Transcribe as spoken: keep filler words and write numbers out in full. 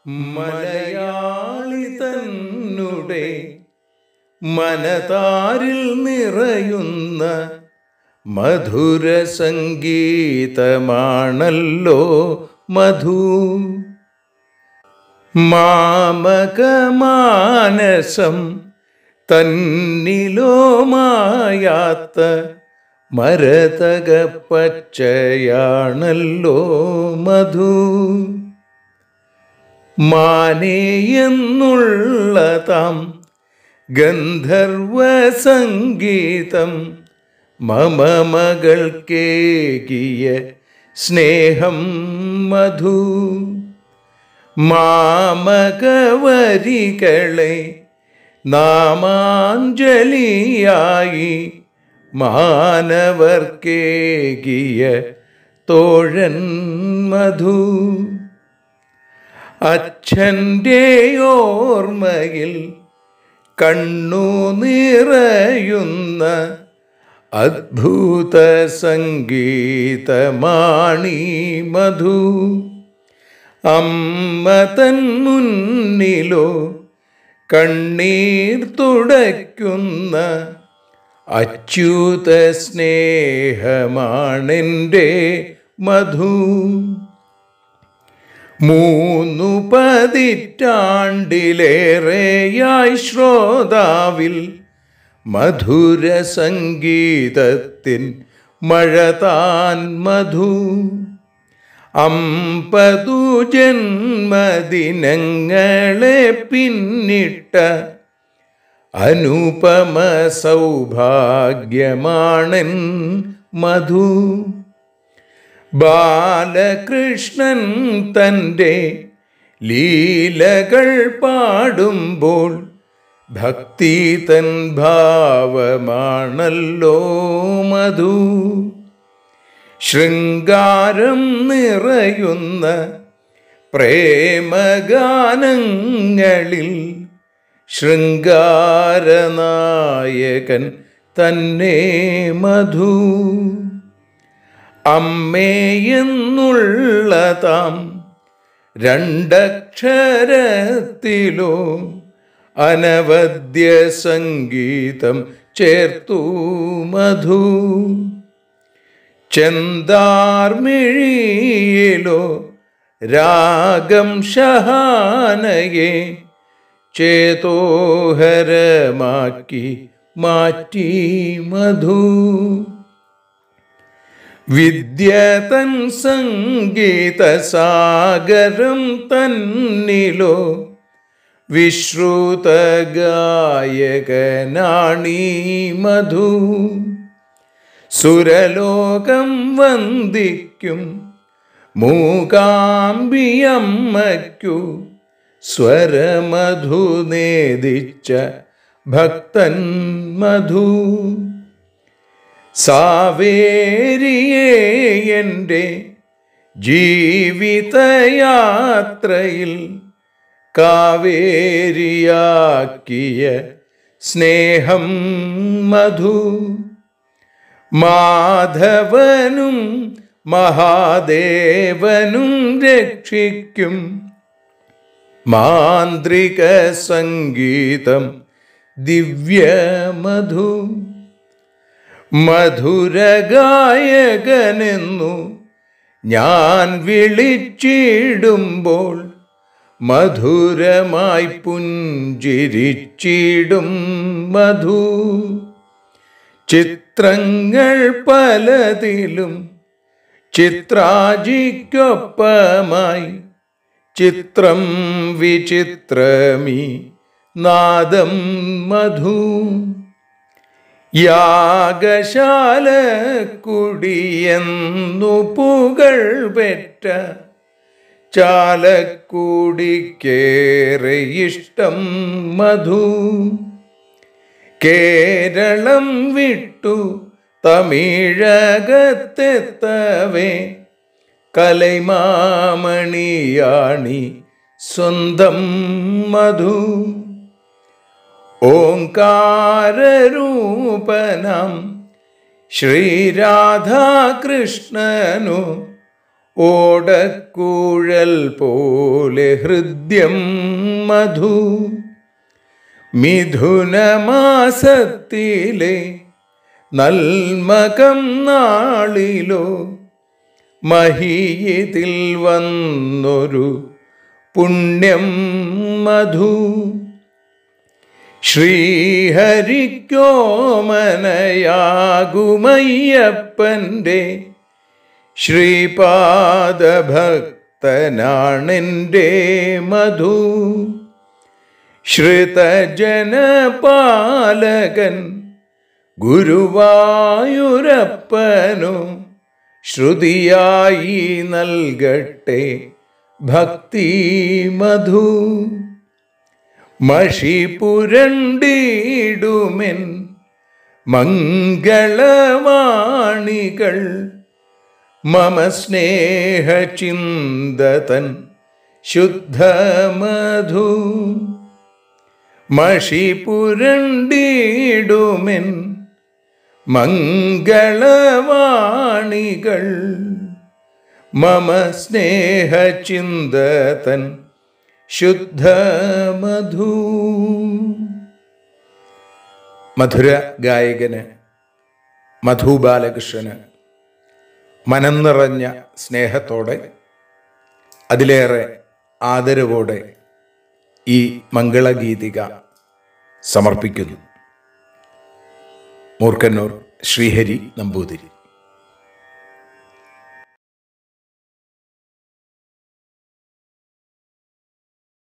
മലയാളി തന്നുടെ മനതാരിൽ നിറയുന്ന മധുര സംഗീതമാണല്ലോ മധു. മാമകമാനസം തന്നിലോ മായാത്ത മരതക പച്ചയാണല്ലോ മധു. മാനേയെന്നുള്ളതാം ഗന്ധർവ സംഗീതം മമ മകൾക്കേകിയ സ്നേഹം മധു. മാമകവരികളെ നാമാഞ്ജലിയായി മാനവർക്കേകിയ തോഴൻ മധു. അച്ഛൻ്റെ ഓർമ്മയിൽ കണ്ണു നിറയുന്ന അദ്ഭുത സംഗീതമാണീ മധു. അമ്മ തൻ മുന്നിലോ കണ്ണീർ തുടയ്ക്കുന്ന അച്യുത സ്നേഹമാണെൻ്റെ മധു. മൂന്നു പതിറ്റാണ്ടിലേറെയായി ശ്രോതാവിൽ മധുര സംഗീതത്തിൻ മഴതാൻ മധു. അമ്പതു ജന്മദിനങ്ങളെ പിന്നിട്ട അനുപമ സൗഭാഗ്യമാണൻ മധു. ബാലകൃഷ്ണൻ തൻ്റെ ലീലകൾ പാടുമ്പോൾ ഭക്തി തൻ ഭാവമാണല്ലോ മധു. ശൃംഗാരം നിറയുന്ന പ്രേമഗാനങ്ങളിൽ ശൃംഗാരനായകൻ തന്നെ മധു. അമ്മയെന്നുള്ളതാം രണ്ടക്ഷരത്തിലോ അനവദ്യ സംഗീതം ചേർത്തു മധു. ചെന്താർമിഴിയിലോ രാഗം ഷഹാനയെ ചേതോഹരമാക്കി മാറ്റി മധു. വിദ്യ തൻ സംഗീത സാഗരം തന്നിലോ വിശ്രുത ഗായകനാണീ മധു. സുരലോകം വന്ദിക്കും മൂകാംബിയമ്മയ്ക്കു സ്വരമധു നേദിച്ച ഭക്തൻ മധു. സാവേരിയേ എൻ്റെ ജീവിതയാത്രയിൽ കാവേരിയാക്കിയ സ്നേഹം മധു. മാധവനും മഹാദേവനും രക്ഷിക്കും മാന്ത്രിക സംഗീതം ദിവ്യമധു. മധുരഗായകനെന്നു ഞാൻ വിളിച്ചിടുമ്പോൾ മധുരമായി പുഞ്ചിരിച്ചിടും മധു. ചിത്രങ്ങൾ പലതിലും ചിത്രാജിക്കൊപ്പമായി ചിത്രം വിചിത്രമീ നാദം മധു. യാഗശാല കുടിയെന്നു പുകൾ പെറ്റ ചാലക്കുടിക്കേറെ ഇഷ്ടം മധു. കേരളം വിട്ടു തമിഴകത്തെത്തവേ കലൈമാമണിയാണി സ്വന്തം മധു. ഓംകാരരൂപനം ശ്രീരാധാകൃഷ്ണനു ഓടക്കൂഴൽ പോലെ ഹൃദ്യം മധു. മിഥുനമാസത്തിലെ നൽമകം നാളിലോ മഹീയതിൽ വന്നൊരു പുണ്യം മധു. ശ്രീഹരിക്കോമനയാകുമയ്യപ്പൻ്റെ ശ്രീപാദഭക്തനാണെൻ്റെ മധു. ശ്രുതജനപാലകൻ ഗുരുവായൂരപ്പനു ശ്രുതിയായി നൽകട്ടെ ഭക്തി മധു. മഷി പുരണ്ടിടുമെൻ മംഗളവാണികൾ മമ സ്നേഹചിന്തതൻ ശുദ്ധമധു. മഷി പുരണ്ടിടുമെൻ മംഗളവാണികൾ മമ സ്നേഹചിന്തതൻ ശുദ്ധമധു. മധുര ഗായകന് മധു ബാലകൃഷ്ണന് മനം നിറഞ്ഞ സ്നേഹത്തോടെ, അതിലേറെ ആദരവോടെ ഈ മംഗളഗീതിക സമർപ്പിക്കുന്നു. മൂർക്കന്നൂർ ശ്രീഹരി നമ്പൂതിരി.